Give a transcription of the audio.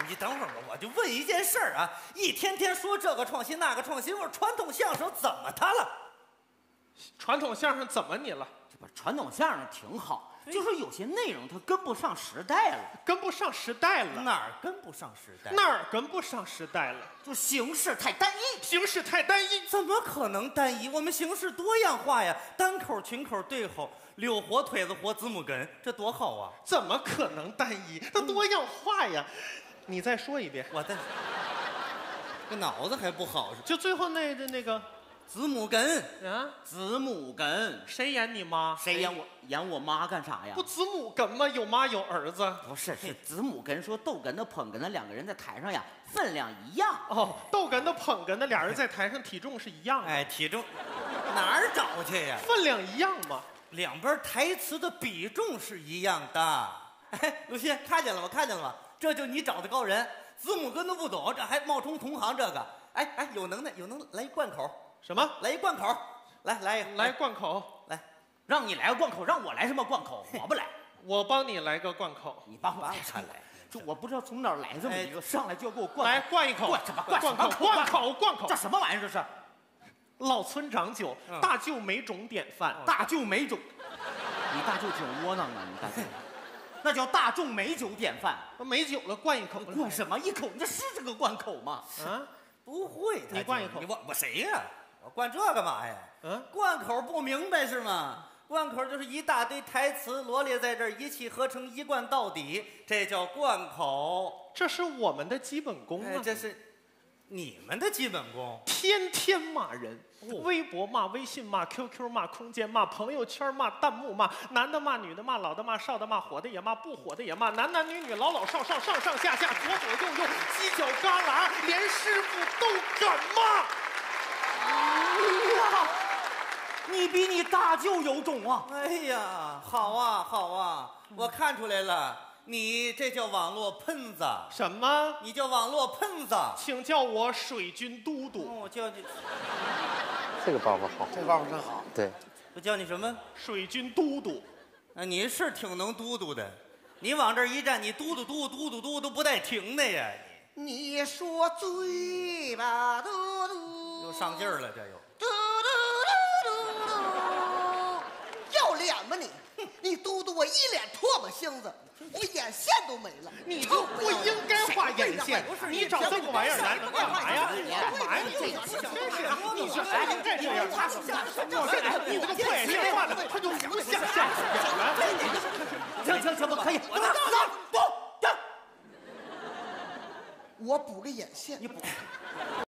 你等会儿吧，我就问一件事儿啊，一天天说这个创新那个创新，我说传统相声怎么它了？ 传统相声怎么你了？ 这不传统相声挺好，就说有些内容它跟不上时代了， 跟不上时代了。 哪儿跟不上时代？ 哪儿跟不上时代了？ 就形式太单一， 形式太单一。 怎么可能单一？我们形式多样化呀，单口、群口、对口，溜活、腿子活、子母哏，这多好啊！ 怎么可能单一？它多样化呀！你再说一遍。 我的这脑子还不好是？ 就最后那个子母哏， 啊， 子母哏， 谁演你妈？ 谁演我妈干啥呀？ 不子母哏吗？有妈有儿子。 不是，是子母哏说逗哏的捧哏的两个人在台上呀，分量一样。 哦，逗哏的捧哏的俩人在台上体重是一样的。 哎，体重哪儿找去呀？ 分量一样吗？ 两边台词的比重是一样的。哎，鲁迅看见了吗？看见了吗？这就你找的高人，子母哏都不懂，这还冒充同行这个。哎，有能耐，来一贯口。 什么？ 来一贯口，来一个， 来贯口。 来， 让你来个贯口，让我来什么贯口？我不来， 我帮你来个贯口。 你帮我来。就我不知道从哪儿来这么一个，上来就要给我贯。 来灌一口。 灌什么灌？ 贯口。 这什么玩意儿？这是老村长酒，大舅每种典范。 大舅每种，你大舅挺窝囊啊，你大舅。那叫大众美酒典范。 没酒了，灌一口。 灌什么一口？这是这个贯口吗？ 啊， 不会， 你灌一口。 我谁呀？我灌这干嘛呀？灌口不明白是吗？贯口就是一大堆台词罗列在这儿，一气呵成，一贯到底，这叫贯口。 这是我们的基本功啊！ 这是你们的基本功。 天天骂人，微博骂，微信骂，QQ 骂，空间骂，朋友圈骂，弹幕骂，男的骂，女的骂，老的骂，少的骂，火的也骂，不火的也骂，男男女女，老老少少，上上下下，左左右右，犄角旮旯，连师傅都敢骂。 呀，你比你大舅有种啊！ 哎呀，好啊好啊，我看出来了，你这叫网络喷子。 什么？ 你叫网络喷子？ 请叫我水军都督。 我叫你， 这个包袱好， 这包袱真好。 对， 我叫你什么？ 水军都督。 你是挺能嘟嘟的，你往这儿一站，你嘟嘟嘟嘟嘟嘟都不带停的呀！ 你说醉吧，嘟嘟， 又上劲儿了，这又嘟嘟嘟嘟嘟，要脸吗你？你嘟嘟我一脸唾沫星子，我眼线都没了。 你就不应该画眼线，你找这个玩意儿来干嘛呀？干嘛呀？你真是，你这还能再这样？你这个破眼线画的，他就不像相声演员。 行，不可以，我我补个眼线。 你补。